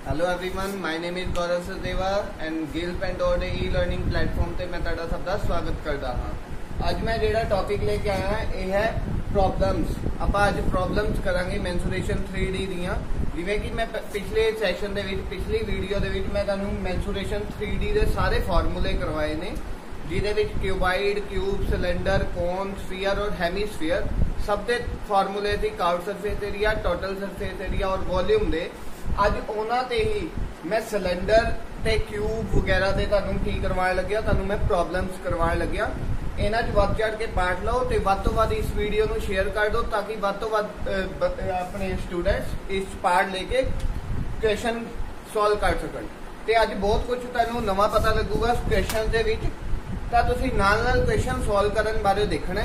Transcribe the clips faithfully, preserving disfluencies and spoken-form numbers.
Hello everyone, my name is Gaurav Sachdeva and Gill पेंटोर e learning platform ਤੇ ਮੈਂ ਤੁਹਾਡਾ ਸਭ ਦਾ ਸਵਾਗਤ ਕਰਦਾ ਹਾਂ। ਅੱਜ ਮੈਂ ਜਿਹੜਾ ਟੌਪਿਕ ਲੈ ਕੇ ਆਇਆ ਹਾਂ ਇਹ ਹੈ ਪ੍ਰੋਬਲਮਸ। ਆਪਾਂ ਅੱਜ ਪ੍ਰੋਬਲਮਸ ਕਰਾਂਗੇ ਮੈਂਸੂਰੇਸ਼ਨ ਥ੍ਰੀ ਡੀ ਦੀਆਂ। ਜਿਵੇਂ ਕਿ ਮੈਂ ਪਿਛਲੇ ਸੈਸ਼ਨ ਦੇ ਵਿੱਚ ਪਿਛਲੀ ਵੀਡੀਓ ਦੇ ਵਿੱਚ ਮੈਂ ਤੁਹਾਨੂੰ ਮੈਂਸੂਰੇਸ਼ਨ ਥ੍ਰੀ ਡੀ ਦੇ ਸਾਰੇ ਫਾਰਮੂਲੇ ਕਰਵਾਏ ਨੇ, ਜਿਹਦੇ ਵਿੱਚ cuboid, cube, cylinder, cone, sphere ਔਰ ਹੈਮੀਸਫੀਅਰ ਸਭ ਦੇ ਫਾਰਮੂਲੇ ਸੀ। Curved surface area, total surface area ਔਰ ਵੋਲਿਊਮ ਦੇ। ਅੱਜ ਉਹਨਾਂ ਤੇ ਹੀ ਮੈਂ ਸਿਲੰਡਰ ਤੇ ਕਿਊਬ ਵਗੈਰਾ ਦੇ ਤੁਹਾਨੂੰ ਕੀ ਕਰਵਾਉਣ ਲੱਗਿਆ, ਤੁਹਾਨੂੰ ਮੈਂ ਪ੍ਰੋਬਲਮਸ ਕਰਵਾਉਣ ਲੱਗਿਆ। ਇਹਨਾਂ 'ਚ ਵੱਧ ਚੜ ਕੇ ਪਾਰਟ ਲਓ ਤੇ ਵੱਧ ਤੋਂ ਵੱਧ ਇਸ ਵੀਡੀਓ ਨੂੰ ਸ਼ੇਅਰ ਕਰ ਦਿਓ ਤਾਂ ਕਿ ਵੱਧ ਤੋਂ ਵੱਧ ਆਪਣੇ ਸਟੂਡੈਂਟਸ ਇਸ ਪਾਰਟ ਲੈ ਕੇ ਕੁਐਸਚਨ ਸੋਲਵ ਕਰ ਸਕਣ। ਤੇ ਅੱਜ ਬਹੁਤ ਕੁਝ ਤੁਹਾਨੂੰ ਨਵਾਂ ਪਤਾ ਲੱਗੂਗਾ ਕੁਐਸਚਨ ਦੇ ਵਿੱਚ, ਤਾਂ ਤੁਸੀਂ ਨਾਲ ਨਾਲ ਕੁਐਸਚਨ ਸੋਲਵ ਕਰਨ ਬਾਰੇ ਦੇਖਣਾ,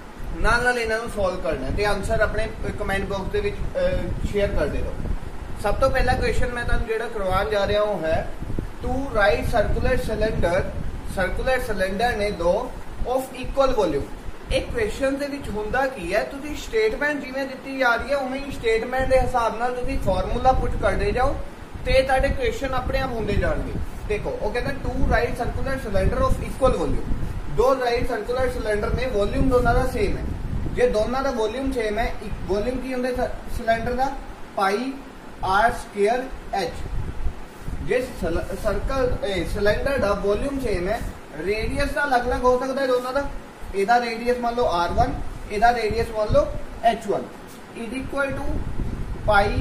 ਨਾਲ ਨਾਲ ਇਹਨਾਂ ਨੂੰ ਸੋਲਵ ਕਰਨਾ ਤੇ ਆਨਸਰ ਆਪਣੇ ਕਮੈਂਟ ਬਾਕਸ ਦੇ ਵਿੱਚ ਸ਼ੇਅਰ ਕਰਦੇ ਰਹੋ। सब तो पहला क्वेश्चन मैं तुहानू जिहड़ा करवाउण जा रहा हूँ है two right circular cylinder circular cylinder ने दो ऑफ इक्वल वॉल्यूम। एक क्वेश्चन दे विच हुंदा की है, तुसीं स्टेटमेंट जिवें दित्ती जा रही है उवें ही स्टेटमेंट के हिसाब नाल तुसीं फार्मूला पुट करदे जाओ ते तुहाडे क्वेश्चन अपने आप हुंदे जाणगे। देखो वो कहंदा two right circular cylinder of equal volume. दो राइट सर्कुलर सिलेंडर ने वॉल्यूम दोनों का सेम है। जे दोनों का वॉल्यूम सेम है, वॉल्यूम की हुंदे सिलेंडर का पाई आर स्क्वायर एच। जिस सर्कल सिलेंडर का वॉल्यूम सेम है, रेडियस का अलग अलग हो सकता है दोनों का। एदा रेडियस मान लो आर वन, एदा रेडियस मान लो h one is equal to pi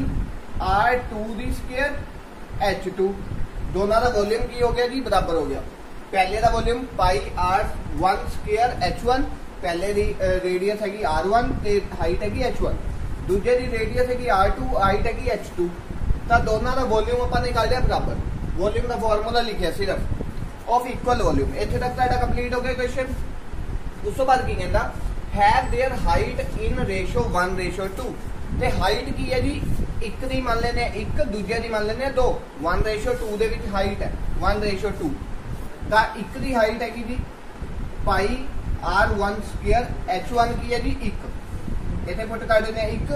r two दी स्क्वायर एच टू। दोनों का वॉल्यूम की हो गया जी, बराबर हो गया। पहले का volume pi r one square h one, पहले दी रेडियस हैगी आर वन ते हाइट हैगी एच वन। दूजे की रेडियस है आर टू, हाइट है एच टू। तो दोनों का वॉल्यूम अपन निकाल लिया बराबर। वॉल्यूम का फॉर्मूला लिखा सिर्फ ऑफ इक्वल वॉल्यूम। इतने तक तुहाडा कंप्लीट हो गया क्वेश्चन। उस तो बाद की कहता have their height in ratio one ratio two. ते हाइट की है जी, एक दी मान लेने एक, दूजे की मान लेने दो। वन रेशो टू दे विच हाइट है वन रेशो टू। तो एक दी हाइट हैगी जी pi r one square, h one की है जी एक, इतने पुट कर देने एक।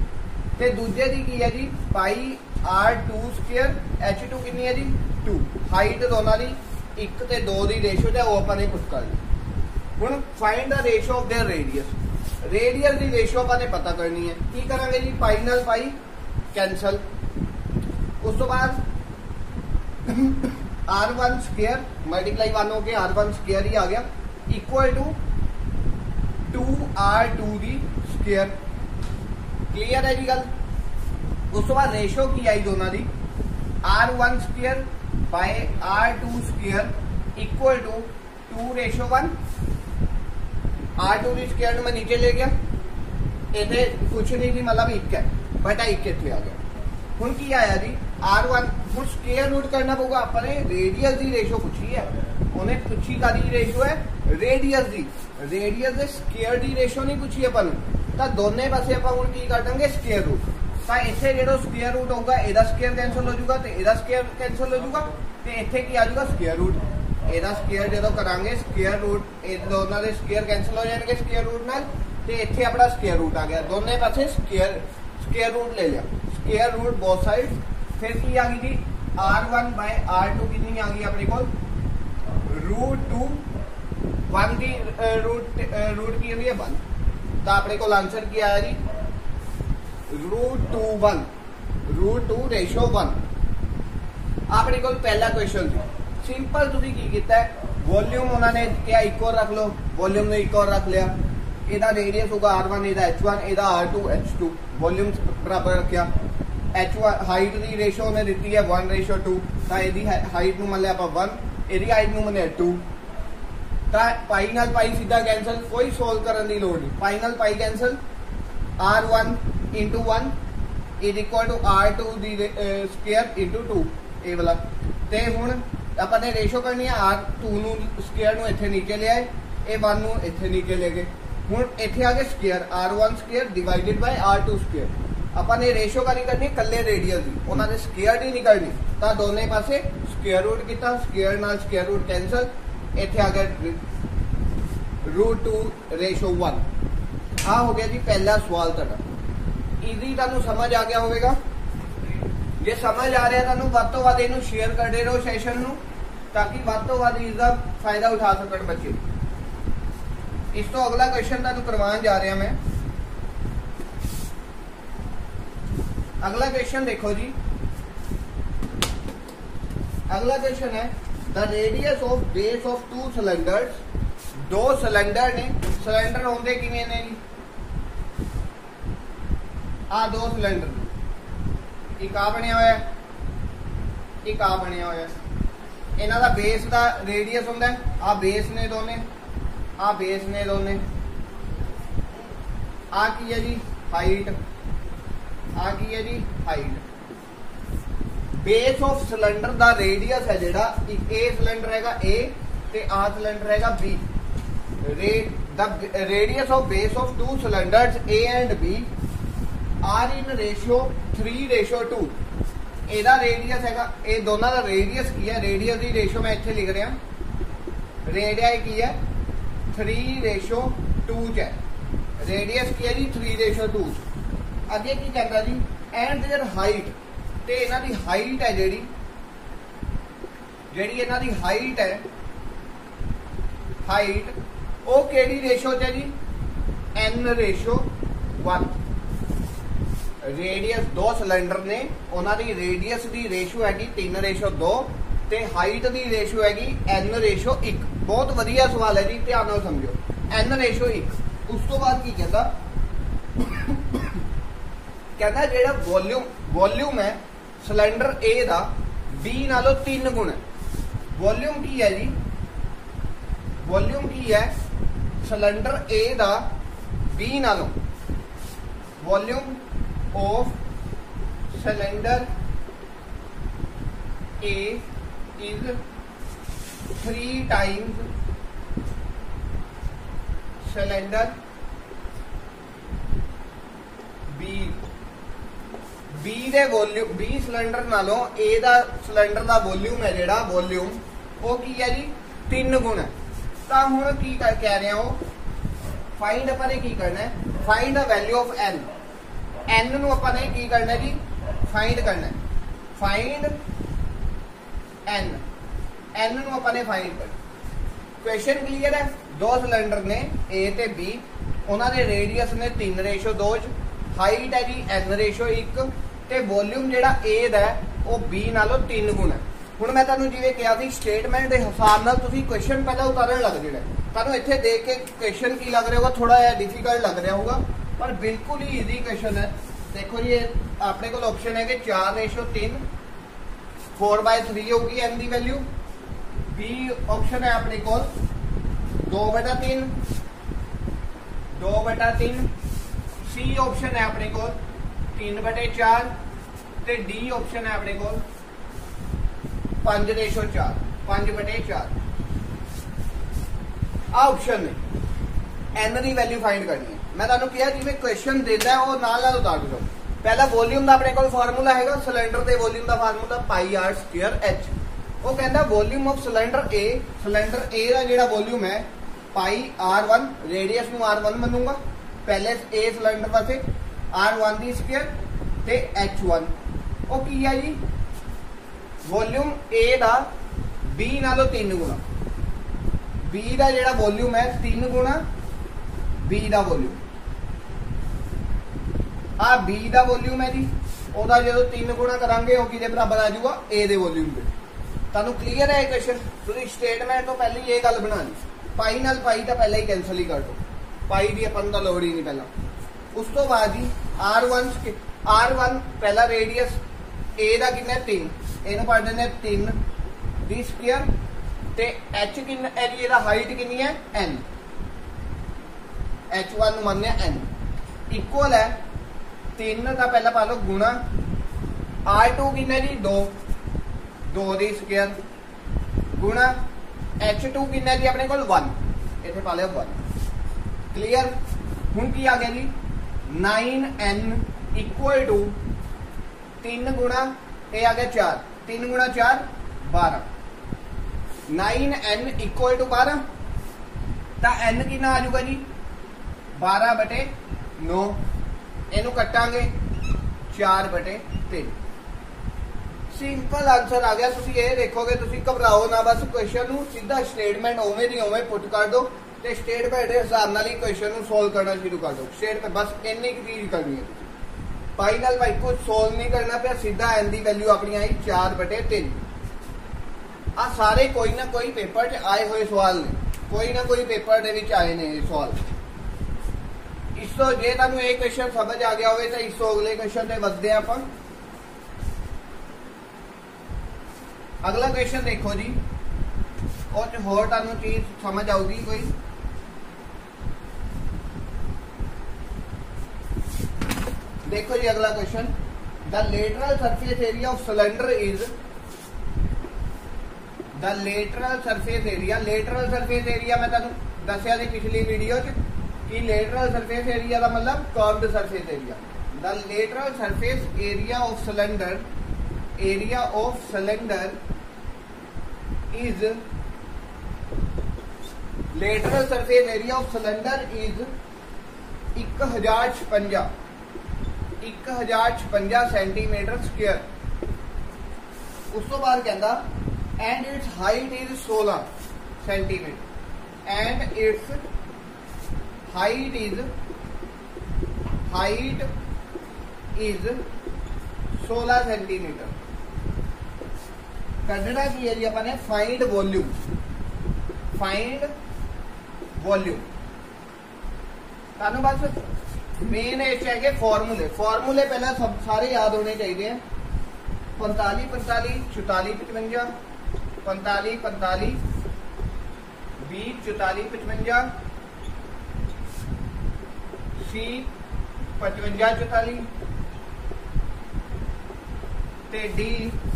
ते दूजे दी की है जी pi r two square, h two कितनी है जी टू। हाइट दोनों की एक ते दो दी रेशो है, वो अपने पुट कर ली। हुण find the ratio of their radius. Radius की रेशो अपने पता करनी है। की करांगे जी, पाई नाल पाई कैंसल। उस तो बाद r one square multiply one हो गया, आर वन स्क्वायर ही आ गया, equal to two r two दी स्क्वायर। क्लियर है जी गल। उस तो बाद रेशो की आई दोनों की r one square by r two square equal to two ratio one. R two दी स्क्वायर मैं नीचे ले गया, इतने कुछ नहीं थी, मतलब एक है, बटा एक इतने आ गया। हुण की आया जी आर वन। हुण स्क्वायर रूट करना पड़ेगा अपने। रेडियस की रेशो पूछी है उन्हें, पूछी का रेशो है रेडियस की। रेडियस के स्क्वायर की रेशो नहीं पूछी अपन, तो दोनों पासे आप हुण की कर देंगे स्क्वायर रूट। तो इतने जो स्क्वायर रूट होगा एदा स्क्वायर कैंसल हो जाएगा, तो एदा स्क्वायर कैंसल हो जाएगा, तो इतने की आ जाएगा स्क्वायर रूट। एदा स्क्वायर जो करांगे स्क्वायर रूट, दोनों के स्क्वायर कैंसल हो जाएंगे स्क्वायर रूट नाल, तो इतने अपना स्क्वायर रूट आ गया। दोनों पासे स्क्वायर स्क्वायर रूट ले लिया, स्क्वायर रूट बोथ साइड। फिर की आ गई जी r one by r two कितनी आ गई अपने को रूट टू। वन की रूट रूट की है वन, तो अपने को आंसर क्या आया जी root two one, root two ratio one. अपने को पहला क्वेश्चन थी सिंपल। तुसी की कीता है, वॉल्यूम उन्होंने क्या इक्वल रख लो, वॉल्यूम ने इक्वल रख लिया। एदा रेडियस होगा आर वन, एदा एच वन, एदा r two h two, volume बराबर रखा। एच वन हाइट की रेशो उन्हें दी है वन रेशो टू, तो यदि हाइट मान लिया आप वन, यदि हाइट मैंने टू। तो पाई नाल पाई सीधा कैंसल, कोई सोल्व करने की लोड़ नहीं। पाई नाल pi cancel, r one into one is equal to r two दी स्क्वायर इंटू टू ये वाला। तो हुण अपने रेशो करनी है आर टू नू स्क्वायर नू इत्थे नीचे ले आए, ए वन नू इत्थे नीचे ले गए। हुण इत्थे आ गए square r one square divided by r two square. अपन ने रेशो करनी करनी कल्ले रेडियस की, उन्होंने स्क्वायर ही नहीं करनी, तो दोनों पासे स्क्वायर रूट किया, स्क्वायर नाल स्क्वायर रूट कैंसल। इत्थे आ गया रूट टू रेशो वन। आ हो गया जी पहला सवाल तुहाडा। इजी तुहानू समझ आ गया होगा। जे समझ आ रहा तुहानू वध तो वध इहनू शेयर करते रहो सैशन नू, ताकि वध तो वध इसका फायदा उठा सकन बच्चे। इस तो अगला क्वेश्चन तुहानू करवाने जा रहा मैं। अगला क्वेश्चन देखो जी, अगला क्वेश्चन है the radius of base of two cylinders. दो सिलेंडर ने, सिलेंडर होंगे किवें ने जी, आ दो सिलेंडर, एक आ बनया होया, एक आ बनया होया। इन्हां दा बेस का रेडियस होंदा है, आ बेस ने दोने, आ बेस ने दोने, आ की है जी हाइट, आ की है जी हाइट। बेस ऑफ सिलेंडर दा रेडियस है जेड़ा, एक ए सिलेंडर हैगा ए ते आ सिलेंडर हैगा बी। रे the radius of base of two cylinders A and B are in ratio three ratio two. एदा रेडियस हैगा, ए दोनों का रेडियस की है, रेडियस की रेशियो मैं इत्थे लिख रहा, रेडिया की है थ्री रेशियो टू च है, रेडियस की है जी थ्री रेशियो टू। अगे की कहता जी एंड देयर हाइट, ते इन्हां दी हाइट है जेड़ी, जेड़ी इन्हां दी हाइट है, हाइट वो केड़ी रेशो च है जी, एन रेशो वन। रेडियस दो सिलेंडर ने, उन्होंने रेडियस की रेशो हैगी तीन रेशो दो, ते हाइट की रेशो हैगी एन रेशो एक। बहुत वधिया सवाल है जी, ध्यान नाल समझो, एन रेशो एक। उस तो बाद की कहता, कहता जेड़ा वॉल्यूम वॉल्यूम है सिलेंडर ए दा बी नालों तीन गुण है। वॉल्यूम की है जी, वॉल्यूम की है सिलेंडर ए दा बी नालों, volume of cylinder A is three times cylinder B. B दे वॉल्यूम, बी सिलेंडर नालों ए दा सिलेंडर दा वॉल्यूम है जेड़ा, वॉल्यूम वो की है जी तीन गुण है। तो हुण की कह रहे हो, फाइंड अपने की करना है, find the value of n. N नू अपने की करना है जी, फाइंड करना है, फाइंड एन, एन नू अपने फाइंड करना। क्वेश्चन क्लियर है। दो सिलेंडर ने ए ते बी, उन्होंने रेडियस ने तीन रेशो दो, हाइट है जी एन रेशो एक, ते वॉल्यूम जेड़ा ए दा वो बी नालों तीन गुण है। हुण मैं तुहानू जिवें कहा सी स्टेटमेंट के हिसाब नाल तुसीं क्वेश्चन पहला उतारन लग जाना। तुहानू इत्थे देख के क्वेश्चन की लग रहा होगा, थोड़ा जिहा डिफिकल्ट लग रहा होगा, पर बिल्कुल ही ईजी क्वेश्चन है। देखो जी अपने को ऑप्शन है कि चार रेशो तीन, फोर बाय थ्री होगी एन की वैल्यू। बी ऑप्शन है अपने को दो बटा तीन, दो बटा तीन। सी ऑप्शन है अपने को तीन बटे चार, ते डी ऑप्शन है अपने को पांच रेशो चार, पांच बटे चार। आ ऑप्शन ने एन की वैल्यू फाइंड करनी है। मैं तुहानू कहा जिवें क्वेश्चन देता है वो नाल नाल उतार दो। पहला वॉल्यूम का अपने को फार्मूला है सिलेंडर के वॉल्यूम का formula pi r square h. वो कहता volume of cylinder A, cylinder A का जो वॉल्यूम है पाई आर वन, रेडियस नू आर वन मनूंगा पहले ए सिलेंडर वास्ते, आर वन की स्क्वायर ते एच वन। वो की है जी वॉल्यूम ए दा बी नालों तीन गुणा, बी का जो वॉल्यूम है तीन गुणा बी का वॉल्यूम, आ बी का वॉल्यूम है जी, ओदा जो तीन गुणा करांगे वो किहदे बराबर आ जाऊगा ए दे वॉल्यूम पे। तुहानू क्लीयर है क्वेश्चन। तुसीं स्टेटमेंट तो पहले ये गल बनानी, पाई नाल पाई तो पहले ही कैंसल ही कर दो, पाई की अपन तो लोड़ ही नहीं पहला। उस तो बाद जी आर वन, आर वन पहला रेडियस ए का कितना तीन, इनू पढ़ देने तीन दी स्क्वायर, ते एच किन है जी, एदा हाइट कितनी है एन, एच वन मान्या एन इक्वल है तीन का पहला पा लो गुणा, आर टू कितना जी दो, दो दी स्क्वायर गुणा एच टू कितना जी अपने को वन, इतने पा लिया वन। क्लियर। हुण की आ गया जी नाइन एन इक्वल टू तीन गुणा ये आ गया चार, तीन गुणा चार बारह, नाइन एन इक्वल टू बारह, तो एन कितना आ जाऊगा जी बारह बटे नौ, इनू कटांगे चार बटे तीन। ਸਿੰਪਲ ਆਨਸਰ ਆ ਗਿਆ। ਤੁਸੀਂ ਇਹ ਦੇਖੋਗੇ, ਤੁਸੀਂ ਘਬਰਾਓ ਨਾ, ਬਸ ਕੁਐਸਚਨ ਨੂੰ ਸਿੱਧਾ ਸਟੇਟਮੈਂਟ ਉਵੇਂ ਦੀ ਉਵੇਂ ਪੁੱਟ ਕਰ ਦਿਓ ਤੇ ਸਟੇਟਮੈਂਟ ਦੇ ਹਿਸਾਬ ਨਾਲ ਹੀ ਕੁਐਸਚਨ ਨੂੰ ਸੋਲਵ ਕਰਨਾ ਸ਼ੁਰੂ ਕਰ ਦਿਓ। ਸਟੇਟਮੈਂਟ ਬਸ ਇੰਨੀ ਕੁ ਚੀਜ਼ ਕਰਨੀ ਹੈ। ਫਾਈਨਲ ਭਾਈ ਕੁਝ ਸੋਲਵ ਨਹੀਂ ਕਰਨਾ ਪਿਆ, ਸਿੱਧਾ n ਦੀ ਵੈਲਿਊ ਆਪਣੀ ਆਈ ਚਾਰ ਬਟੇ ਤਿੰਨ। ਆ ਸਾਰੇ ਕੋਈ ਨਾ ਕੋਈ ਪੇਪਰ 'ਚ ਆਏ ਹੋਏ ਸਵਾਲ ਨੇ, ਕੋਈ ਨਾ ਕੋਈ ਪੇਪਰ ਦੇ ਵਿੱਚ ਆਏ ਨੇ ਇਹ ਸਵਾਲ। ਇਸ ਤੋਂ ਜੇ ਤੁਹਾਨੂੰ ਇਹ ਕੁਐਸਚਨ ਸਮਝ ਆ ਗਿਆ ਹੋਵੇ ਤਾਂ ਇਸ ਤੋਂ ਅਗਲੇ ਕੁਐਸਚਨ ਤੇ ਵੱਧਦੇ ਆਪਾਂ। अगला क्वेश्चन देखो जी, और होर तुहानू चीज समझ आऊगी कोई। देखो जी अगला question, the lateral surface area of cylinder is the lateral surface area. Lateral surface area मैं तुहानू दस्या सी पिछली वीडियो च कि लेटरल सरफेस एरिया का मतलब curved surface area. The lateral surface area of cylinder area of cylinder is lateral surface area of cylinder is एक हजार छपंजा एक हजार छपंजा सेंटीमीटर स्क्वायर। उस तो बाद कहता and its height is सोलह centimetre and its height is height is सोलह सेंटीमीटर। करना की है जी अपने फाइंड वॉल्यूम, फाइंड वॉल्यूम। बस मेन है फॉर्मूले, फॉर्मूले पहला सब सारे याद होने चाहिए। पैंताली पैंताली चौताली पचवंजा, पैंताली पैंताली बीस चौताली पचवंजा, सी पचवंजा चौताली ते डी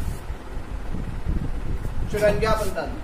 चौरंजा पैंताली।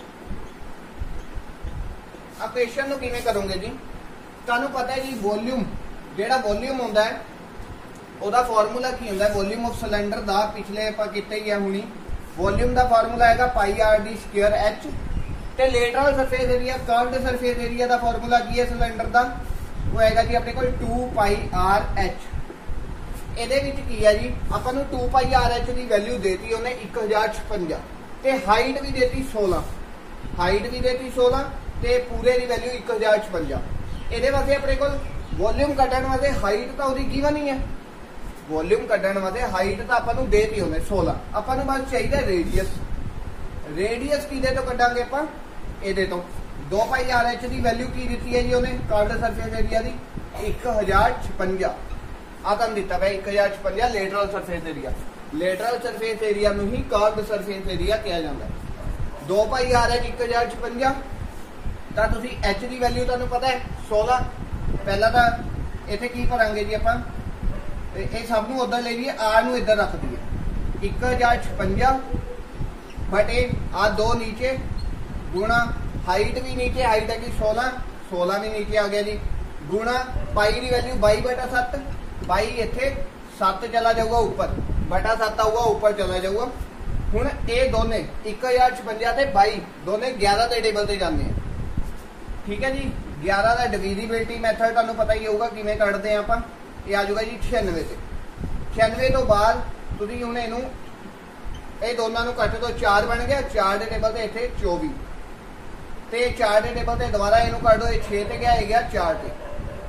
अब क्वेश्चन किवें करोगे जी, तुहानू पता है जी वॉल्यूम जेड़ा वॉल्यूम होंदा है ओदा फार्मूला की होंदा है वॉल्यूम ऑफ सिलेंडर दा, पिछले आपां कीते ही है हुणी। वॉल्यूम दा फार्मूला हैगा पाई आर डी स्क्वायर एच ते lateral surface area curved surface area दा फार्मूला की है सिलेंडर दा, वो हैगा जी अपने कोल टू पाई आर एच। ਇਹਦੇ ਵਿੱਚ ਕੀ ਹੈ ਜੀ, ਆਪਾਂ ਨੂੰ टू पाई आर एच ਦੀ ਵੈਲਿਊ ਦੇਤੀ ਉਹਨੇ एक हजार छपंजा ਤੇ ਹਾਈਟ ਵੀ ਦੇਤੀ सोलह, ਹਾਈਟ ਵੀ ਦੇਤੀ सोलह ਤੇ ਪੂਰੇ ਦੀ ਵੈਲਿਊ एक हजार छपंजा। ਇਹਦੇ ਵਾਸਤੇ ਆਪਣੇ ਕੋਲ ਵੋਲਿਊਮ ਕੱਢਣ ਵਾਸਤੇ ਹਾਈਟ ਤਾਂ ਉਹਦੀ ਗਿਵਨ ਹੀ ਹੈ, ਵੋਲਿਊਮ ਕੱਢਣ ਵਾਸਤੇ ਹਾਈਟ ਤਾਂ ਆਪਾਂ ਨੂੰ ਦੇਤੀ ਉਹਨੇ सोलह। ਆਪਾਂ ਨੂੰ ਬਸ ਚਾਹੀਦਾ ਰੇਡੀਅਸ। ਰੇਡੀਅਸ ਕਿਹਦੇ ਤੋਂ ਕੱਢਾਂਗੇ ਆਪਾਂ, ਇਹਦੇ ਤੋਂ। दो पाई आर एच ਦੀ ਵੈਲਿਊ ਕੀ ਦਿੱਤੀ ਹੈ ਜੀ ਉਹਨੇ कर्व्ड ਸਰਫੇਸ ਏਰੀਆ ਦੀ एक हजार छपंजा। आ तुहानू दिता पिया एक हजार छपंजा lateral surface area. Lateral surface area नूं ही कर्व्ड सरफेस एरिया कहा जाता है। दो पाई आर एच एक हजार छपंजा तो तुसीं एच की वैल्यू तुहानू पता है सोलह। पहला तो इत्थे की भरांगे जी आपां, ये सब नूं उधर ले जाइए, आर नूं इधर रख दईए एक हजार छपंजा बटे आ दो नीचे गुणा हाइट भी नीचे, हाइट है कि सोलह, सोलह भी नीचे आ गया जी, गुणा पाई की वैल्यू बाई बटा सत्त, बाई इत्थे सत्त चला जाऊगा ऊपर, बटा सत्त आऊगा ऊपर चला जाऊगा। हुण ये दोने एक हजार छपंजा ते बाई दोने ग्यारह के टेबल से जाते हैं, ठीक है जी। ग्यारह का डिविजिबिलिटी मैथड तुहानू पता ही होगा किवें कढदे आं आपां। ये आ जाऊगा जी छियानवे से, छियानवे तो बाद तुसीं हुण इहनूं ये दोनों नूं कट दो, चार बन गया, चार के टेबल से इत्थे चौबी ते चार के टेबल से दोबारा इहनूं कट दो, ये छे ते गया, ये गया चार ते,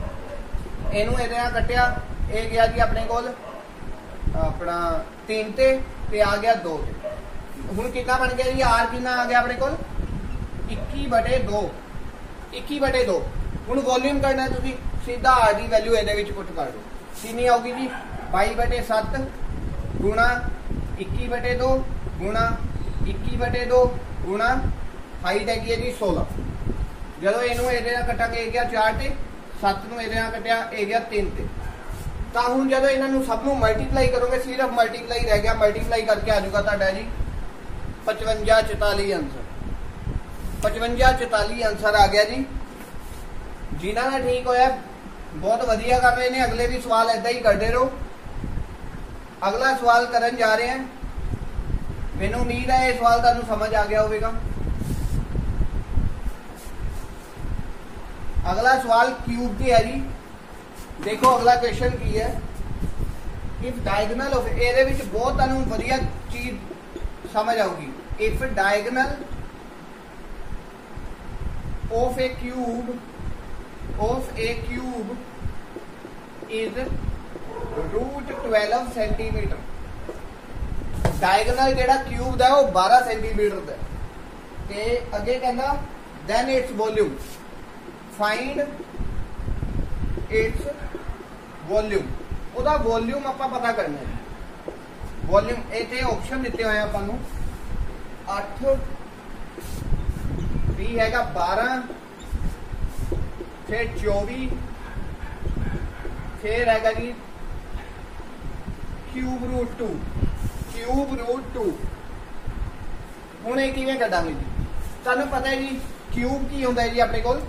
इहनूं इहदे नाल कट्टिया, ये गया जी अपने कोल अपना तीन ते ते आ गया दो ते। हुण कितना बन गया जी, आर कितना आ गया अपने कोल इक्की बटे दो, इक्की बटे दो। हुण वॉल्यूम करना है तुसीं सीधा आर दी वैल्यू इहदे विच पुट कर दो, कितनी आऊगी जी बाई बटे सत्त गुणा इक्की बटे दो गुणा इक्की बटे दो गुणा हाइट हैगी है जी सोलह। जदों इहनूं इहदे नाल कटांगे ये गया चार ते, सत्त नूं इहदे नाल कटिया ये गया तीन ते। तो हुण जदों इन्हां सब नूं मल्टीप्लाई करोगे, सिर्फ मल्टीप्लाई रह गया, मल्टीप्लाई करके आ जाऊगा तुहाडा जी पचवंजा चौताली आंसर, पचवंजा चौताली आंसर आ गया जी। जिन्हां दा ठीक होया बहुत वधिया कर रहे हैं, अगले भी सवाल ऐदा ही करते रहो। अगला सवाल करन जा रहे हैं, मैनूं उम्मीद है ये सवाल तुहानूं समझ आ गया होगा। अगला सवाल क्यूब की है जी। देखो अगला क्वेश्चन की है, इफ डायगनल ऑफ ਇਹਦੇ ਵਿੱਚ ਬਹੁਤ ਤੁਹਾਨੂੰ ਵਧੀਆ ਚੀਜ਼ ਸਮਝ ਆਊਗੀ। If diagonal of a cube of a cube is root twelve centimetre. Diagonal ਜਿਹੜਾ क्यूब ਦਾ ਉਹ बारह सेंटीमीटर ਦਾ ਤੇ ਅੱਗੇ ਕਹਿੰਦਾ then its volume find its volume। ਉਹਦਾ ਵੋਲਿਊਮ ਆਪਾਂ ਪਤਾ ਕਰਨਾ ਹੈ। ਵੋਲਿਊਮ ਇੱਥੇ ਆਪਸ਼ਨ ਦਿੱਤੇ ਹੋਏ ਆਪਾਂ ਨੂੰ ਅੱਠ ਵੀ ਹੈਗਾ बारह ਫਿਰ चौबीस ਫਿਰ ਹੈਗਾ ਜੀ cube root two cube root two. ਹੁਣ ਇਹ ਕਿਵੇਂ ਕੱਢਾਂਗੇ ਜੀ? ਤੁਹਾਨੂੰ ਪਤਾ ਹੈ ਜੀ क्यूब ਕੀ ਹੁੰਦਾ ਹੈ ਜੀ ਆਪਣੇ ਕੋਲ?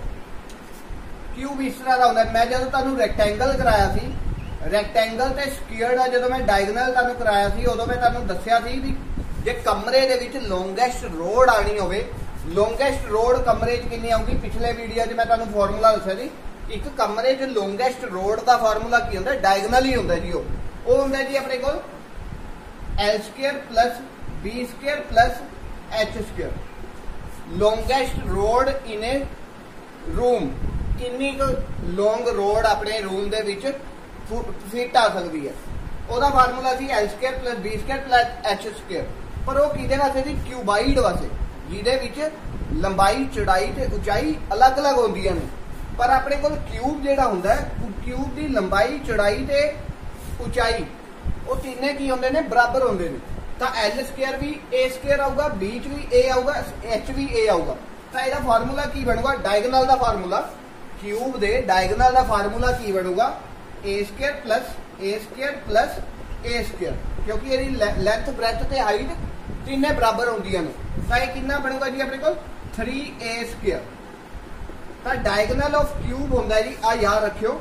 क्यूब इस तरह का ਹੁੰਦਾ। मैं ਜਦੋਂ ਤੁਹਾਨੂੰ ਰੈਕਟੈਂਗਲ ਕਰਾਇਆ ਸੀ, ਰੈਕਟੈਂਗਲ ਤੇ ਸਕੁਅਰ ਦਾ ਜਦੋਂ ਮੈਂ ਡਾਇਗਨਲ ਤੁਹਾਨੂੰ ਕਰਾਇਆ ਸੀ ਉਦੋਂ ਮੈਂ ਤੁਹਾਨੂੰ ਦੱਸਿਆ ਸੀ ਵੀ ਜੇ ਕਮਰੇ ਦੇ ਵਿੱਚ ਲੌਂਗੈਸਟ ਰੋਡ ਆਣੀ ਹੋਵੇ, ਲੌਂਗੈਸਟ ਰੋਡ ਕਮਰੇ 'ਚ ਕਿੰਨੀ ਆਊਗੀ? ਪਿਛਲੇ ਵੀਡੀਓ 'ਚ ਮੈਂ ਤੁਹਾਨੂੰ ਫਾਰਮੂਲਾ ਦੱਸਿਆ ਸੀ। ਇੱਕ ਕਮਰੇ 'ਚ ਲੌਂਗੈਸਟ ਰੋਡ ਦਾ ਫਾਰਮੂਲਾ ਕੀ ਹੁੰਦਾ? ਡਾਇਗਨਲ ਹੀ ਹੁੰਦਾ ਜੀ। ਉਹ ਉਹ ਹੁੰਦਾ ਜੀ ਆਪਣੇ ਕੋਲ L square plus B square plus H square. Longest rod in a room किन्नी लॉन्ग रोड अपने रूम दे विच फिट आ सकती है। ਉਹਦਾ ਫਾਰਮੂਲਾ ਸੀ L square plus B square plus H square. ਪਰ ਉਹ ਕਿਹਦੇ ਵਾਸਤੇ ਸੀ? ਕਿਊਬਾਈਡ ਵਾਸਤੇ, ਜਿਹਦੇ ਵਿੱਚ ਲੰਬਾਈ ਚੌੜਾਈ ਤੇ ਉਚਾਈ ਅਲੱਗ-ਅਲੱਗ ਹੁੰਦੀਆਂ ਨੇ। ਪਰ ਆਪਣੇ ਕੋਲ ਕਿਊਬ ਜਿਹੜਾ ਹੁੰਦਾ ਹੈ ਉਹ ਕਿਊਬ ਦੀ ਲੰਬਾਈ ਚੌੜਾਈ ਤੇ ਉਚਾਈ ਉਹ ਤਿੰਨੇ ਕੀ ਹੁੰਦੇ ਨੇ? ਬਰਾਬਰ ਹੁੰਦੇ ਨੇ। ਤਾਂ ਐਲ ਸਕੁਅਰ ਵੀ ਏ ਸਕੁਅਰ ਆਊਗਾ, ਬੀ ਚ ਵੀ ਏ ਆਊਗਾ, ਐਚ ਵੀ ਏ ਆਊਗਾ। ਤਾਂ ਇਹਦਾ ਫਾਰਮੂਲਾ ਕੀ ਬਣੂਗਾ? ਡਾਇਗਨਲ ਦਾ ਫਾਰਮੂਲਾ, क्यूब दे डायगनल का फार्मूला की बनूगा a square plus a square plus a square, क्योंकि ये लेंथ ब्रेथ ते हाइट तीने बराबर होंदियां ने। तो ये कितना बनूगा जी अपने को? Three a square. तो डायगनल ऑफ क्यूब होंदा है जी, आ याद रखियो।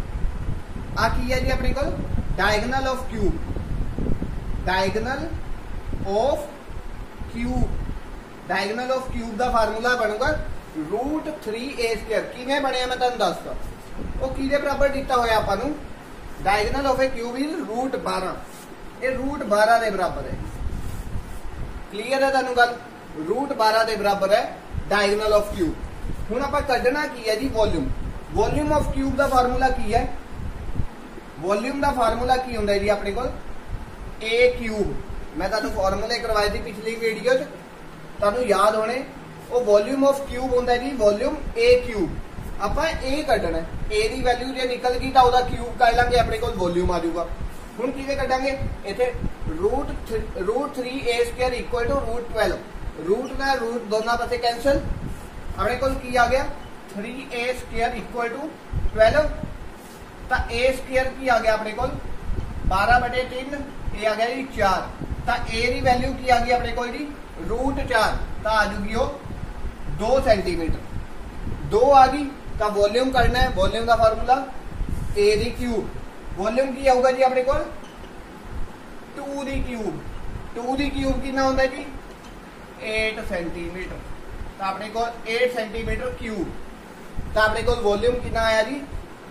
आ की है जी अपने को? Diagonal of cube. Diagonal of cube, diagonal of cube का फार्मूला बनूगा रूट थ्री ए स्क्वायर। किवें बने मैं तुहानूं दसदा। वो किहदे बराबर दिता होया आपां नूं? Diagonal of a cube is root बारह। ये रूट बारह के बराबर है। क्लीयर है तुहानूं गल? रूट बारह के बराबर है डायगनल ऑफ क्यूब। हुण आपां कढना की है जी? वॉल्यूम। वॉल्यूम ऑफ क्यूब का फार्मूला की है? वॉल्यूम का फार्मूला की हुंदा है जी अपने कोल? ए क्यूब। मैं तुहानूं फार्मूले करवाए थे पिछली वीडियो च, तुहानूं याद होने। वो वॉल्यूम ऑफ क्यूब होंदा है जी, वॉल्यूम ए क्यूब। आपां ए कढना है, ए दी वैल्यू जे निकल गई तो ओहदा क्यूब कर लांगे, अपने कोल वॉल्यूम आ जाऊगा। हुण किवें कढांगे? इत्थे root root three a square equal to root twelve. Root का रूट दोनों पासे कैंसल, अपने कोल की आ गया? Three a square equal to twelve. तो ए स्क्वायर की आ गया अपने कोल? बारह बटे तीन, ए आ गया जी चार। तो ए दी वैल्यू की आ गई अपने कोल जी? रूट चार। तो आ जाऊगी वो दो सेंटीमीटर। दो आ गई तो वॉल्यूम करना है। वॉल्यूम का फार्मूला ए दी क्यूब। वॉल्यूम की आऊगा जी अपने को? टू दी क्यूब। टू दी क्यूब कितना होता है जी? Eight centimetre. तो अपने को एट सेंटीमीटर क्यूब। तो अपने को वॉल्यूम कितना आया जी?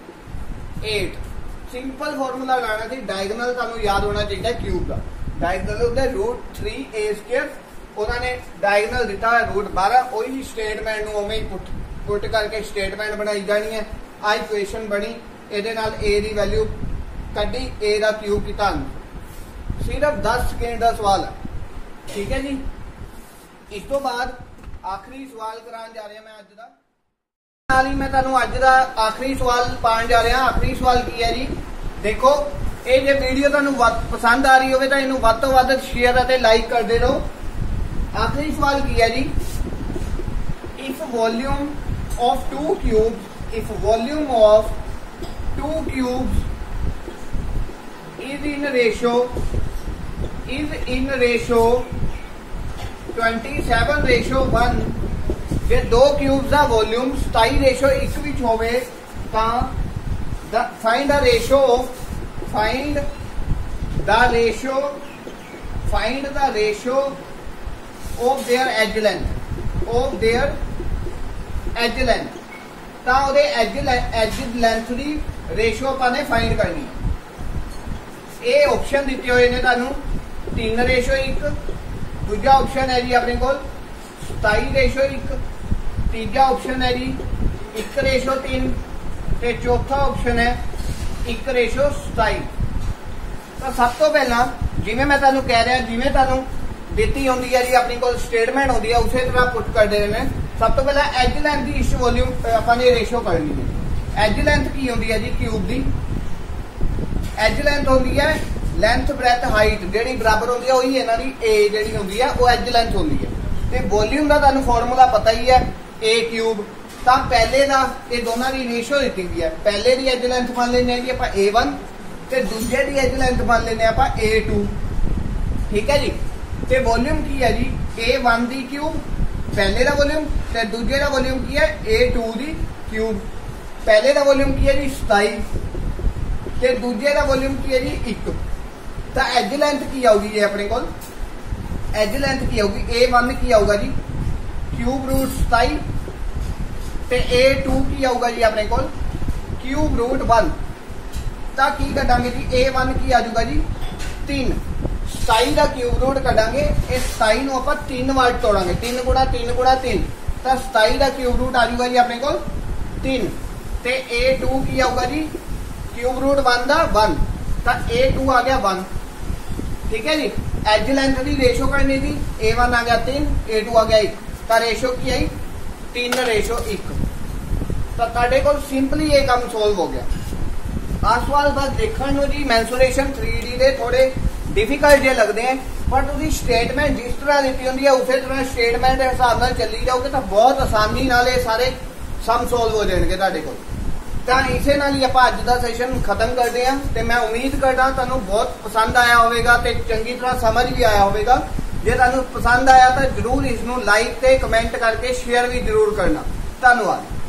एट। सिंपल फॉर्मूला लाना थी। डायगनल तुहानूं याद होना चाहिए क्यूब का। डायगनल होता है रूट थ्री ए स्क्वायर। उन्होंने डायगनल दिता है रूट बारह। वही स्टेटमेंट में उवें पुट पुट करके स्टेटमेंट बनाई जानी है। आ इक्वेशन बनी, ये ए की वैल्यू कड्डी, ए का क्यूब किया। सिर्फ दस सेकेंड का सवाल है, ठीक है जी। इस तो बाद आखिरी सवाल कराने जा रहा मैं अज का। नाल ही मैं तुहानूं अज का आखिरी सवाल पाण जा रहा। आखिरी सवाल की है जी? देखो, ये जो वीडियो तुहानूं पसंद आ रही हो तो इनू वध तो वध शेयर और लाइक करते रहो। आखिरी सवाल की है जी? If volume of two cubes, if volume of two cubes is in ratio is in ratio twenty seven ratio one, जे दो क्यूब्स का वॉल्यूम सताई रेशो एक विच होवे तां find the ratio of find the ratio find the ratio of their edge length of their edge length. तो edge edge length की रेशो अपने फाइंड करनी है। ਇਹ ਆਪਸ਼ਨ ਦਿੱਤੇ ਹੋਏ ਨੇ ਤੁਹਾਨੂੰ तीन रेशो एक, दूजा ऑप्शन है जी अपने को सताई रेशो एक, तीजा ऑप्शन है जी एक रेशो तीन, ते चौथा ऑप्शन है एक रेशो सताई। तो सब तो पहला जिवें मैं तुहानूं कह रहा जिवें तुहानूं दित्ती होंदी है जी अपने को स्टेटमेंट होंदी है उसे तरह पुट कर दे रहे हैं। सब तो पहला एज लेंथ की इस वॉल्यूम अपने रेशो करनी है। एज लेंथ की होंदी है जी क्यूब की, एज लेंथ होंदी है लेंथ ब्रैथ हाइट जी बराबर होती है वही इन्हां दी ए जी होंदी है वो एज लेंथ होंदी है। तो वॉल्यूम का तुहानूं फॉर्मूला पता ही है ए क्यूब। तो पहले का ये दोनों की रेशो दी हुई है, पहले की एज लेंथ मान लेने जी आप ए वन, तो दूजे की एज लेंथ मान लेने आप ए टू। ठीक है जी। तो वॉल्यूम की है जी ए वन की क्यूब पहले का वॉल्यूम, तो दूजे का वॉल्यूम की है ए टू की क्यूब। पहले का वॉल्यूम की है जी सताई, तो दूजे का वॉल्यूम की है जी एक। तो एज लेंथ की आऊगी जी अपने को, एज लेंथ की आऊगी ए वन की आऊगा जी क्यूब रूट सताई, ते ए टू की आऊगा जी अपने को क्यूब रूट वन। तो की कटांगे जी ए वन की आजूगा जी तीन, सताई का क्यूब रूट कटांगे इस सताई नूं आपां तीन वार तोड़ांगे, तीन गुणा तीन गुणा तीन, तो सताई का क्यूब रूट आजूगा जी अपने को तीन, ते ए टू की आऊगा जी क्यूब रूट वन का वन, तो ए टू आ गया वन। ठीक है जी। एज लेंथ की रेशो करनी थी, ए वन आ गया तीन, ए टू आ गया एक, तो रेशो की आई तीन रेशो एक। तो तुहाडे कोल सिंपली ये काम सोल्व हो गया। आ सवाल बस देखने में जी मैंसुरेशन थ्री डी के थोड़े डिफिकल्ट जे लगते हैं, पर तुसीं स्टेटमेंट जिस तरह दी होंदी है उस तरह स्टेटमेंट के हिसाब नाल चली जाओगे तो बहुत आसानी नाल ये सारे सम सोल्व हो जाएंगे तुहाडे कोल। तो इसे नाल ही आपां अज दा सेशन खत्म करते हैं। तो मैं उम्मीद करदा तुहानूं बहुत पसंद आया होगा, तो चंगी तरह समझ भी आया होगा। जे तुहानूं पसंद आया तो जरूर इसनूं लाइक ते कमेंट करके शेयर भी जरूर करना। धन्यवाद।